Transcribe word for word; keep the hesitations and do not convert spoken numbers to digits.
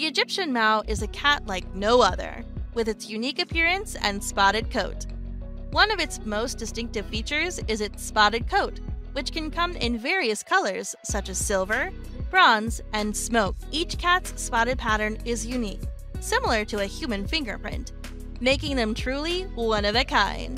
Egyptian Mau is a cat like no other, with its unique appearance and spotted coat. One of its most distinctive features is its spotted coat, which can come in various colors such as silver, bronze, and smoke. Each cat's spotted pattern is unique, similar to a human fingerprint, making them truly one of a kind.